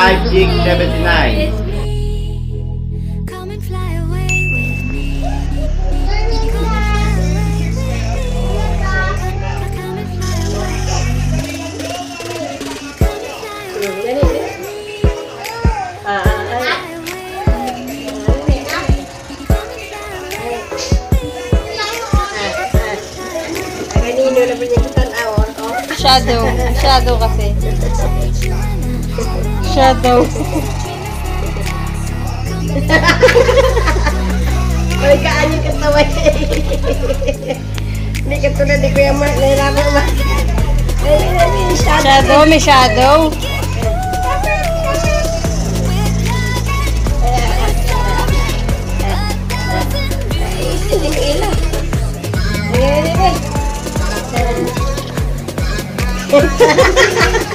5679. Come and fly away with me. Come and fly away with me. Kanino na pinyakitan awon? Shadow. Shadow kasi. Shadow. May kaanyo kataway. Hindi ka tulad ni Kuya Mark. Nahirapan naman. Shadow, may shadow. Hindi ko ilang. Ayan.